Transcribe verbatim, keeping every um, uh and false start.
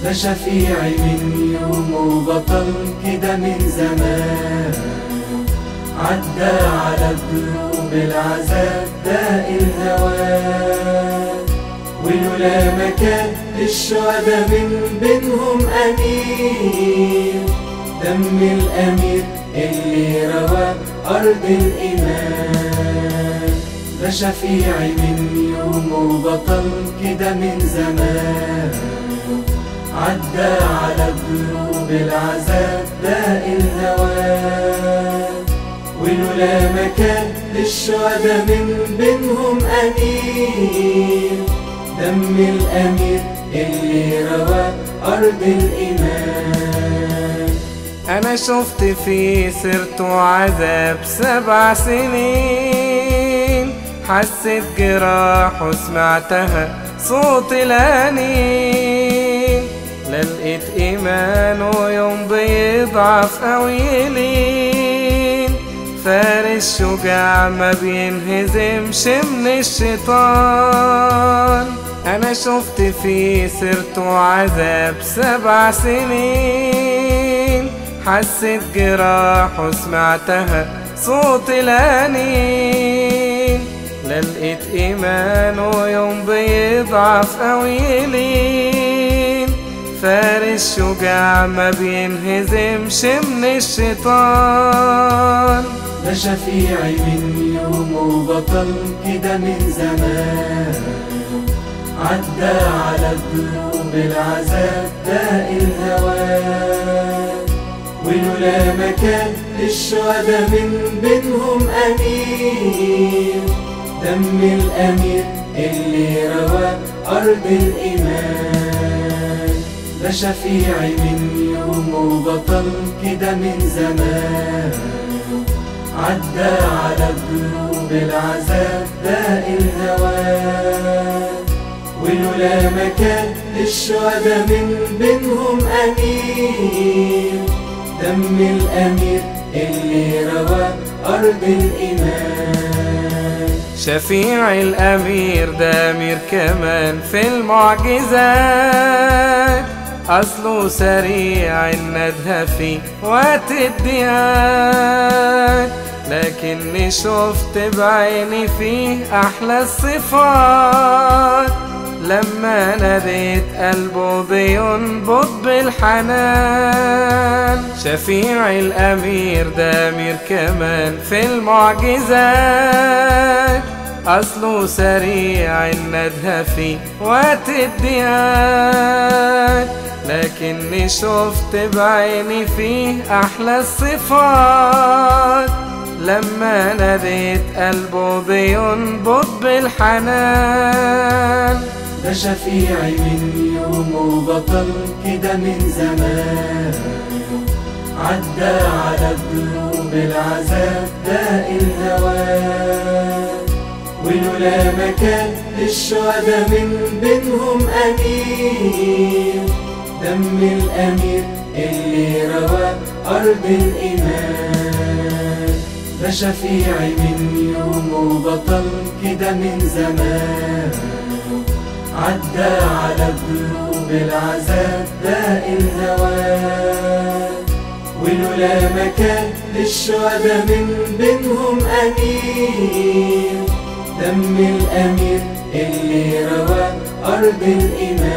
ده شفيعي من يومه بطل كده من زمان، عدى على دروب العذاب داء الهوان، ولولا ما كان الشهداء من بينهم أمير، دم الأمير اللي روى أرض الإيمان. ده شفيعي من يومه بطل كده من زمان، عدى على دروب العذاب داء الهوان، ولولا ما كان للشهداء من بينهم أمير، دم الأمير اللي روى أرض الإيمان. أنا شفت في سيرته عذاب سبع سنين، حسيت جراح وسمعتها صوت الأنين، لا لقيت إيمانه يوم بيضعف أو يلين، فارس شجاع ما بينهزمش من الشيطان. أنا شفت في سيرته عذاب سبع سنين، حسيت جراح وسمعتها صوت الأنين، لا لقيت إيمانه يوم بيضعف أو يلين، فارس شجاع ما بينهزمش من الشيطان. ده شفيعي من يومه بطل كده من زمان، عدى على دروب العذاب داء الهوان، ولولا ما كان للشهداء من بينهم أمير، دم الأمير اللي روى أرض الإيمان. ده شفيعي من يومه بطل كده من زمان، عدى على دروب العذاب داء الهوان، ولولا ما كان للشهداء من بينهم أمير، دم الأمير اللي روى أرض الإيمان. شفيع الأمير ده أمير كمان في المعجزات، أصله سريع الندهة في وقت الديان، لكني شفت بعيني فيه أحلى الصفات، لما ناديت قلبه بينبض بالحنان. شفيع الأمير ده أمير كمان في المعجزات، أصله سريع الندهة في وقت الديان، لكني شفت بعيني فيه أحلى الصفات، لما ناديت قلبه بينبض بالحنان. ده شفيعي من يومه بطل كده من زمان، عدى على دروب العذاب داء الهوان، ولولا ما كان للشهداء من بينهم أمير، دم الأمير اللي روى أرض الإيمان. ده شفيعي من يومه بطل كده من زمان، عدى على دروب العذاب داء الهوان، ولولا ما كان للشهداء من بينهم أمير، دم الأمير اللي روى أرض الإيمان.